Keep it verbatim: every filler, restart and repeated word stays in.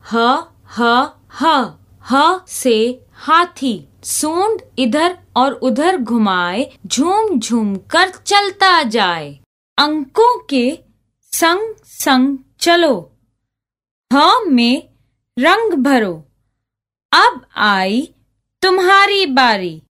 ह ह ह। ह से हाथी। सूंड इधर और उधर घुमाए, झूम झूम कर चलता जाए। अंकों के संग संग चलो, ह में रंग भरो। अब आई तुम्हारी बारी।